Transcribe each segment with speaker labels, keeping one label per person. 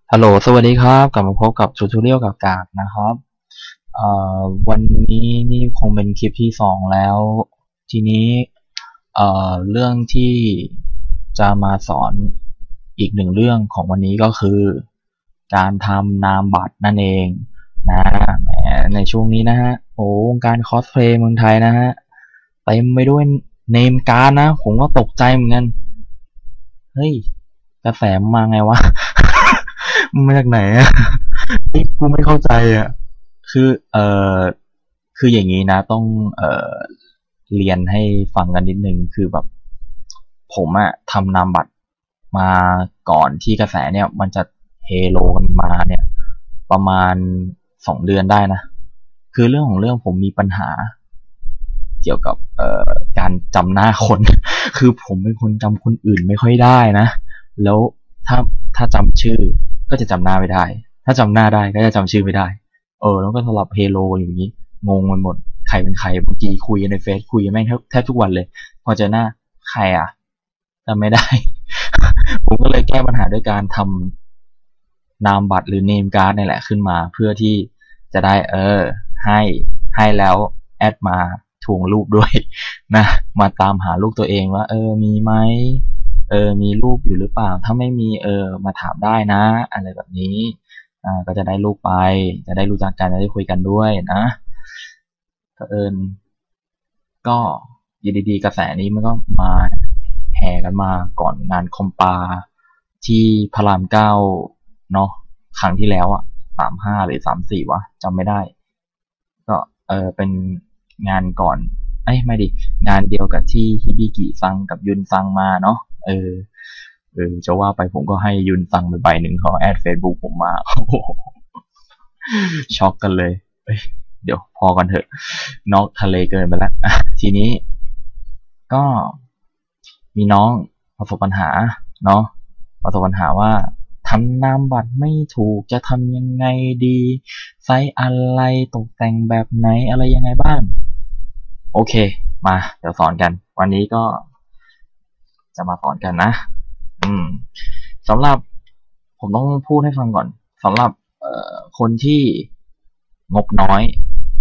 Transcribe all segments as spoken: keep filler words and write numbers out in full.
Speaker 1: ฮัลโหลสวัสดีครับกลับมาพบกับทูทอเรียลกับกากนะครับเอ่อวันนี้นี่คงเป็นคลิปที่สองแล้วทีนี้เอ่อเรื่องที่จะมาสอนอีกหนึ่งเรื่องของวันนี้ก็คือการทำนามบัตรนั่นเองนะแหมในช่วงนี้นะฮะโอ้วงการคอสเพลย์เมืองไทยนะฮะเต็มไปด้วยเนมการ์ดนะผมก็ตกใจเหมือนกันเฮ้ยกระแสมาไงวะ มาจากไหนอะนี่กูไม่เข้าใจอ่ะคือเอ่อคืออย่างนี้นะต้องเอ่อเรียนให้ฟังกันนิดนึงคือแบบผมอะทำนามบัตรมาก่อนที่กระแสเนี่ยมันจะเฮโลกันมาเนี่ยประมาณสองเดือนได้นะคือเรื่องของเรื่องผมมีปัญหาเกี่ยวกับเอ่อการจำหน้าคน คือผมเป็นคนจำคนอื่นไม่ค่อยได้นะแล้วถ้าถ้าจำชื่อก็จะจำหน้าไม่ได้ถ้าจำหน้าได้ก็จะจำชื่อไม่ได้เออแล้วก็สลับเฮโลอย่างนี้งงไปหมดใครเป็นใครบางทีคุยในเฟซคุยแม่งแทบแทบทุกวันเลยพอเจอหน้าใครอ่ะจำไม่ได้ ผมก็เลยแก้ปัญหาด้วยการทำนามบัตรหรือเนมการ์ดนี่แหละขึ้นมาเพื่อที่จะได้เออให้ให้แล้วแอดมาทวงรูปด้วยนะมาตามหาลูกตัวเองว่าเออมีไหมเออมีรูปอยู่หรือเปล่าถ้าไม่มีเออมาถามได้นะอะไรแบบนี้อ่าก็จะได้รูปไปจะได้รู้จักกันจะได้คุยกันด้วยนะเผอิญก็อยู่ดีๆกระแสนี้มันก็มาแห่กันมาก่อนงานคอมปาที่พระรามเก้าเนาะครั้งที่แล้วอะสามห้าหรือสามสี่วะจำไม่ได้ก็เออเป็นงานก่อนเอ้ยไม่ดิงานเดียวกับที่ฮิบิกิซังกับยุนซังมาเนาะเออเออจะว่าไปผมก็ให้ยุนซังไปใบหนึ่งเขาแอดเฟซบุ๊กผมมาโอ้โหช็อกกันเลยเอ้ยเดี๋ยวพอกันเถอะนอกทะเลเกินไปแล้วอ่ะทีนี้ก็มีน้องประสบปัญหาเนาะประสบปัญหาว่าทำนามบัตรไม่ถูกจะทำยังไงดีไซส์อะไรตกแต่งแบบไหนอะไรยังไงบ้างโอเคมาเดี๋ยวสอนกันวันนี้ก็จะมาสอนกันนะอืมสำหรับผมต้องพูดให้ฟังก่อนสำหรับเอ่อคนที่งบน้อย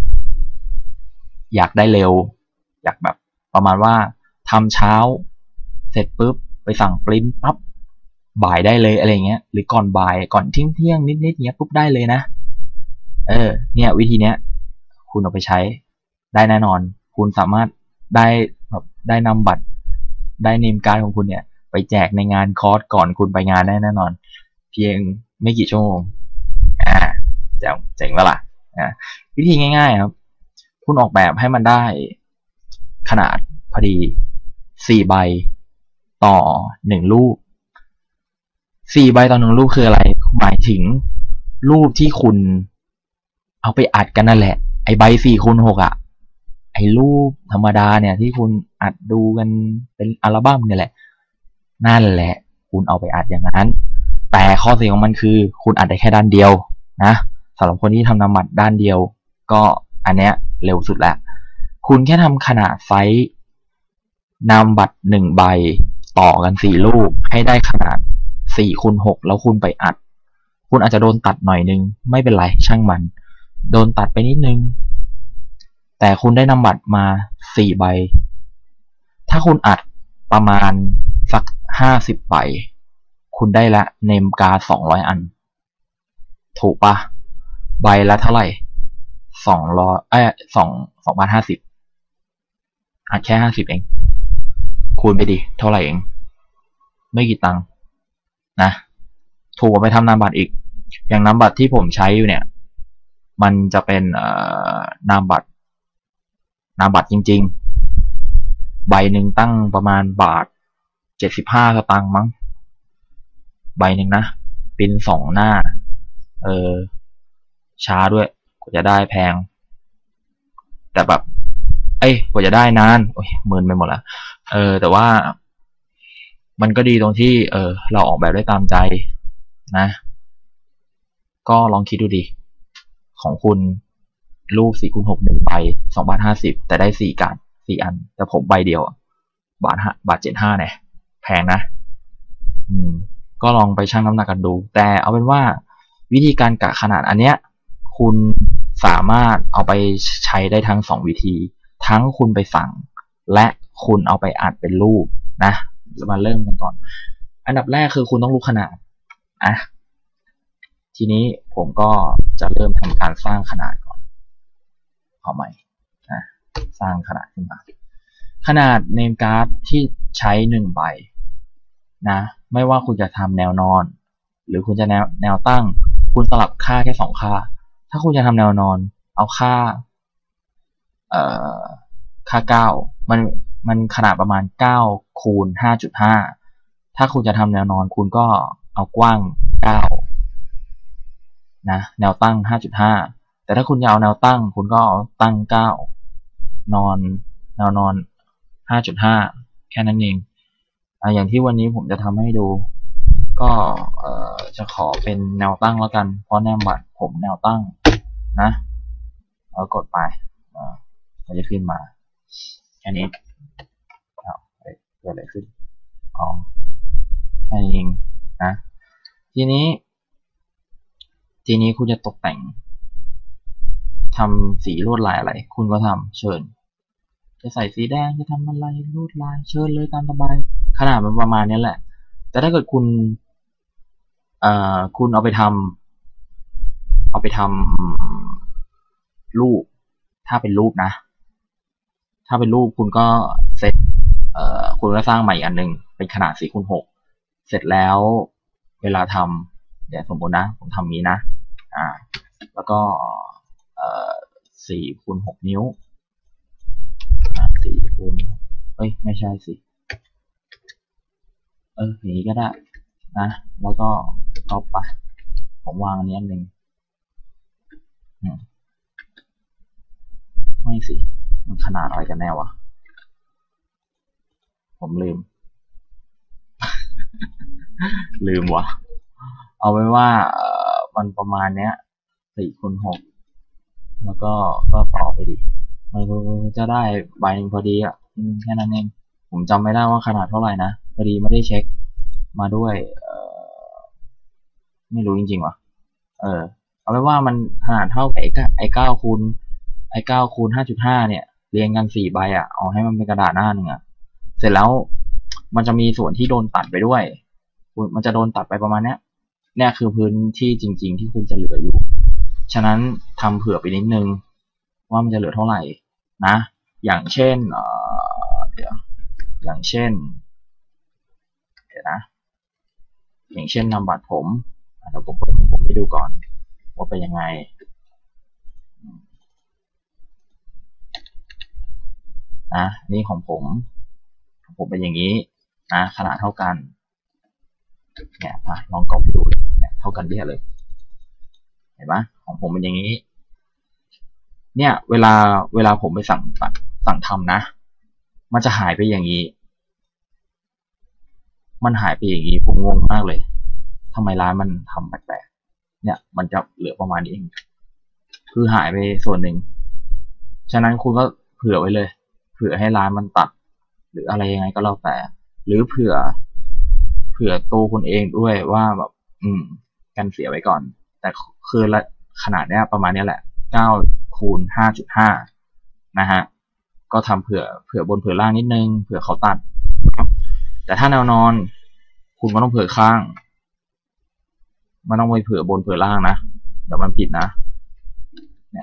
Speaker 1: อยากได้เร็วอยากแบบประมาณว่าทำเช้าเสร็จปุ๊บไปสั่งปริ้นปั๊บบ่ายได้เลยอะไรเงี้ยหรือก่อนบ่ายก่อนเที่ยงเที่ยงนิดนิดเงี้ยปุ๊บได้เลยนะเออเนี่ยวิธีเนี้ยคุณเอาไปใช้ได้แน่นอนคุณสามารถได้แบบได้นำบัตรได้เนมการ์ดของคุณเนี่ยไปแจกในงานคอร์สก่อนคุณไปงานได้แน่นอนเพียงไม่กี่ชั่วโมงอ่าเจ๋งเจ๋งแล้วล่ะอ่าวิธีง่ายๆครับคุณออกแบบให้มันได้ขนาดพอดีสี่ใบต่อหนึ่งรูปสี่ใบต่อหนึ่งรูปคืออะไรหมายถึงรูปที่คุณเอาไปอัดกันนั่นแหละไอใบสี่คูณหกอ่ะไอรูปธรรมดาเนี่ยที่คุณอัดดูกันเป็นอัลบั้มเนี่ยแหละนั่นแหละคุณเอาไปอัดอย่างนั้นแต่ข้อเสียของมันคือคุณอัดได้แค่ด้านเดียวนะสำหรับคนที่ทำนามบัตรด้านเดียวก็อันเนี้ยเร็วสุดแล้วคุณแค่ทำขนาดไซส์นามบัตรหนึ่งใบต่อกันสี่รูปให้ได้ขนาดสี่คูณหกแล้วคุณไปอัดคุณอาจจะโดนตัดหน่อยนึงไม่เป็นไรช่างมันโดนตัดไปนิดนึงแต่คุณได้นามบัตรมาสี่ใบถ้าคุณอัดประมาณสักห้าสิบใบคุณได้ละเนมการ์ดสองร้อยอันถูกปะใบละเท่าไหร่สองร้อยเอ้ยสองสองพันห้าสิบอัดแค่ห้าสิบเองคูณไปดิเท่าไหร่เองไม่กี่ตังค์นะถูกกว่าไปทำนามบัตรอีกอย่างนามบัตรที่ผมใช้อยู่เนี่ยมันจะเป็นเอ่อนามบัตรนามบัตรจริงๆใบหนึ่งตั้งประมาณบาทเจ็ดสิบห้าสตางค์มั้งใบหนึ่งนะปริ้นสองหน้าเออช้าด้วยกว่าจะได้แพงแต่แบบเอ้ยกว่าจะได้นานโอ้ยหมื่นไปหมดละเออแต่ว่ามันก็ดีตรงที่เออเราออกแบบได้ตามใจนะก็ลองคิดดูดิของคุณรูปสี่คูณหกหนึ่งใบสองบาทห้าสิบแต่ได้สี่การ์ดสี่อันแต่ผมใบเดียวบาทห้าบาทเจ็ดห้าเนี่ยแพงนะอืมก็ลองไปชั่งน้ำหนักกันดู แต่เอาเป็นว่าวิธีการกะขนาดอันเนี้ยคุณสามารถเอาไปใช้ได้ทั้งสองวิธีทั้งคุณไปสั่งและคุณเอาไปอัดเป็นรูปนะมาเริ่มกันก่อนอันดับแรกคือคุณต้องรู้ขนาดอ่ะทีนี้ผมก็จะเริ่มทำการสร้างขนาดก่อนเอาใหม่นะสร้างขนาดขึ้นมาขนาด name card ที่ใช้หนึ่งใบนะไม่ว่าคุณจะทำแนวนอนหรือคุณจะแนวแนวตั้งคุณสลับค่าแค่สองค่าถ้าคุณจะทำแนวนอนเอาค่าเอ่อค่าเก้ามันมันขนาดประมาณเก้าคูณ ห้าจุดห้า ถ้าคุณจะทำแนวนอนคุณก็เอากว้างเก้านะแนวตั้ง ห้าจุดห้า แต่ถ้าคุณจะเอาแนวตั้งคุณก็เอาตั้งเก้านอนแนวนอน ห้าจุดห้า แค่นั้นเองอ่ะอย่างที่วันนี้ผมจะทำให้ดูก็เอ่อจะขอเป็นแนวตั้งแล้วกันเพราะแนวบัตรผมแนวตั้งนะแล้วกดไปอ่ามันจะขึ้นมาแค่นี้อ้าวเกิดอะไรขึ้นอ๋อแค่นี้เองนะทีนี้ทีนี้คุณจะตกแต่งทำสีลวดลายอะไรคุณก็ทำเชิญจะใส่สีแดงจะทำอะไรลวดลายเชิญเลยตามสบายขนาดมันประมาณนี้แหละแต่ถ้าเกิดคุณเอ่อคุณเอาไปทำเอาไปทำรูปถ้าเป็นรูปนะถ้าเป็นรูปคุณก็เซตเอ่อคุณก็สร้างใหม่อีกอันหนึ่งเป็นขนาดสี่คูณหกเสร็จแล้วเวลาทำเดี๋ยวสมมตินะผมทำนี้นะอ่าแล้วก็เอ่อสี่คูณหกนิ้วสี่คูณเอ้ยไม่ใช่สิเอออย่างนี้ก็ได้นะแล้วก็ก๊อปไปผมวางอันนี้อันหนึ่งไม่สิมันขนาดอะไรกันแน่วะผมลืม ลืมวะเอาไว้ว่าเอ่อมันประมาณเนี้ยสี่คูณหกแล้วก็ก็ต่อไปดิมันจะได้ใบพอดีอ่ะแค่นั้นเองผมจำไม่ได้ว่าขนาดเท่าไหร่นะพอดีไม่ได้เช็คมาด้วยเอ่อไม่รู้จริงๆว่ะเออเอาไว้ว่ามันขนาดเท่ากับไอ้ไอ้เก้าคูณไอ้เก้าคูณห้าจุดห้าเนี่ยเรียงกันสี่ใบอ่ะเอาให้มันเป็นกระดาษหน้าหนึ่งอ่ะเสร็จแล้วมันจะมีส่วนที่โดนตัดไปด้วยมันจะโดนตัดไปประมาณเนี้ยเนี่ยคือพื้นที่จริงๆที่คุณจะเหลืออยู่ฉะนั้นทำเผื่อไปนิดนึงว่ามันจะเหลือเท่าไหร่นะอย่างเช่นเอ่อเดี๋ยวอย่างเช่นเดี๋ยวนะอย่างเช่นนามบัตรผมเดี๋ยวผมเปิดของผมให้ดูก่อนว่าเป็นยังไงนะนี่ของผมของผมเป็นอย่างนี้นะขนาดเท่ากันเนี่ยมาลองกรอกไปดูเลยเนี่ยเท่ากันเบี้ยเลยเห็นไหมของผมเป็นอย่างนี้เนี่ยเวลาเวลาผมไปสั่งสั่งทำนะมันจะหายไปอย่างนี้มันหายไปอย่างนี้ผมงงมากเลยทำไมร้านมันทำแปลกๆเนี่ยมันจะเหลือประมาณนี้เองคือหายไปส่วนหนึ่งฉะนั้นคุณก็เผื่อไว้เลยเผื่อให้ร้านมันตัดหรืออะไรยังไงก็แล้วแต่หรือเผื่อเผื่อตัวคุณเองด้วยว่าแบบอืมกันเสียไว้ก่อนแต่คือละขนาดเนี้ยประมาณนี้แหละเก้าคูณ ห้าจุดห้า นะฮะก็ทำเผื่อเผื่อบนเผื่อล่างนิดนึงเผื่อเขาตัดแต่ถ้าแนวนอนคุณก็ต้องเผื่อข้างมันต้องไปเผื่อบนเผื่อล่างนะเดี๋ยวมันผิดนะเนี่ย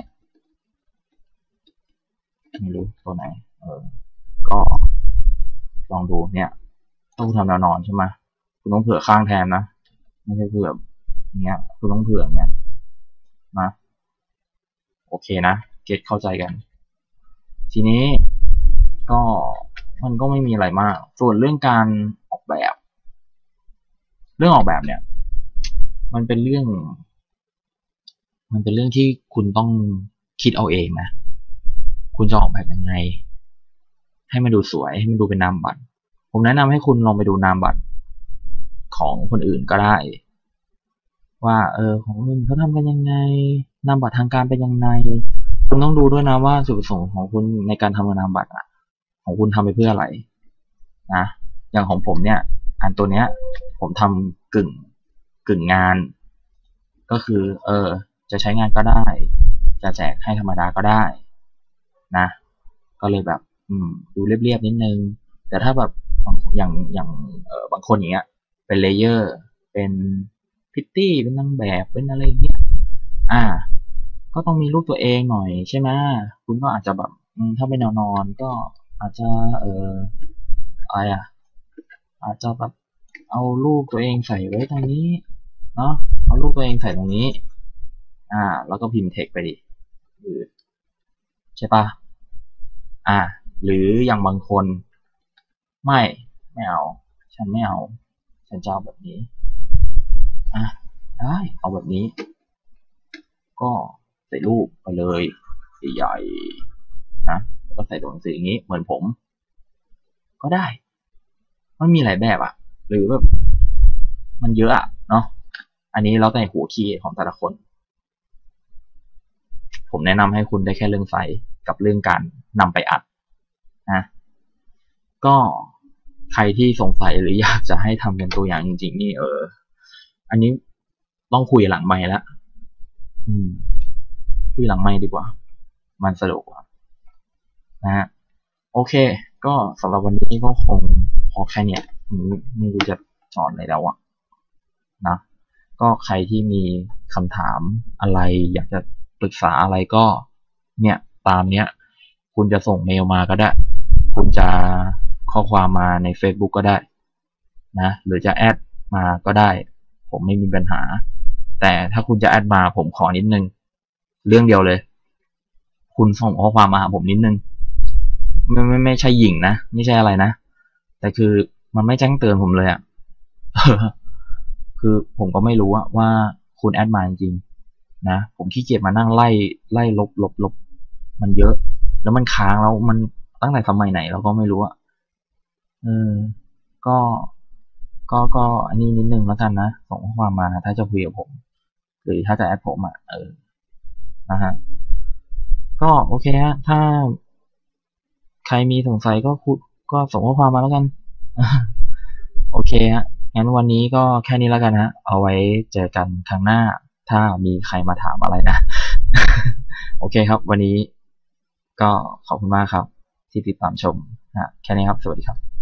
Speaker 1: ไม่รู้ตัวไหนเออก็ลองดูเนี่ยต้องทำแนวนอนใช่ไหมคุณต้องเผื่อข้างแทนนะไม่ใช่เผื่อเงี้ยคุณต้องเผื่อเงี้ยนะโอเคนะเก็ตเข้าใจกันทีนี้ก็มันก็ไม่มีอะไรมากส่วนเรื่องการออกแบบเรื่องออกแบบเนี่ยมันเป็นเรื่องมันเป็นเรื่องที่คุณต้องคิดเอาเองนะคุณจะออกแบบยังไงให้มันดูสวยให้มันดูเป็นนามบัตรผมแนะนำให้คุณลองไปดูนามบัตรของคนอื่นก็ได้ว่าเออของคนอื่นเขาทำกันยังไงนามบัตรทางการเป็นยังไงคุณต้องดูด้วยนะว่าจุดประสงค์ของคุณในการทำนามบัตรอะของคุณทำไปเพื่ออะไรนะอย่างของผมเนี่ยอันตัวเนี้ยผมทำกึ่งกึ่งงานก็คือเออจะใช้งานก็ได้จะแจกให้ธรรมดาก็ได้นะก็เลยแบบอืมดูเรียบๆนิดนึงแต่ถ้าแบบอย่างอย่างเออบางคนอย่างเงี้ยเป็นเลเยอร์เป็นพิตตี้เป็นนางแบบเป็นอะไรเงี้ยอ่าก็ต้องมีรูปตัวเองหน่อยใช่ไหมคุณก็อาจจะแบบถ้าเป็นแนวนอนก็อาจจะเอออะไรอ่ะอาจจะแบบเอารูปตัวเองใส่ไว้ตรงนี้เนาะเอารูปตัวเองใส่ตรงนี้อ่าแล้วก็พิมพ์เทคไปดิใช่ปะอ่าหรืออย่างบางคนไม่ไม่เอาฉันไม่เอาฉันจะเอาแบบนี้อ่ะได้เอาแบบนี้ก็ใส่รูปไปเลยใหญ่ๆนะแล้วก็ใส่ตัวหนังสืออย่างนี้เหมือนผมก็ได้มันมีหลายแบบอะหรือแบบมันเยอะอะเนาะอันนี้เราแต่หัวคีย์ของแต่ละคนผมแนะนำให้คุณได้แค่เรื่องไซส์กับเรื่องการนำไปอัดนะก็ใครที่สงสัยหรืออยากจะให้ทำเป็นตัวอย่างจริงๆนี่เอออันนี้ต้องคุยหลังไมค์แล้วอืมคุยหลังไมค์ดีกว่ามันสะดวกกว่านะฮะโอเคก็สำหรับวันนี้ก็คงพอแค่เนี้ยไม่รู้จะสอนอะไรแล้วอะนะก็ใครที่มีคำถามอะไรอยากจะปรึกษาอะไรก็เนี่ยตามเนี้ยคุณจะส่งเมลมาก็ได้คุณจะข้อความมาใน Facebook ก็ได้นะหรือจะแอดมาก็ได้ผมไม่มีปัญหาแต่ถ้าคุณจะแอดมาผมขอนิดนึงเรื่องเดียวเลยคุณส่งข้อความมาหาผมนิดนึงไม่ไม่ไม่ใช่หยิ่งนะไม่ใช่อะไรนะแต่คือมันไม่แจ้งเตือนผมเลยอะคือผมก็ไม่รู้ว่าคุณแอดมาจริงนะผมขี้เกียจมานั่งไล่ไล่ลบลบลบมันเยอะแล้วมันค้างแล้วมันตั้งแต่สมัยไหนเราก็ไม่รู้อะเออก็ก็ก็อันนี้นิดนึงแล้วกันนะส่งข้อความมาถ้าจะคุยกับผมหรือถ้าจะแอดผมอ่ะเออนะฮะก็โอเคฮะถ้าใครมีสงสัยก็คุก็ส่งข้อความมาแล้วกันโอเคฮะงั้นวันนี้ก็แค่นี้แล้วกันฮะเอาไว้เจอกันครั้งหน้าถ้ามีใครมาถามอะไรนะโอเคครับวันนี้ก็ขอบคุณมากครับที่ติดตามชมนะแค่นี้ครับสวัสดีครับ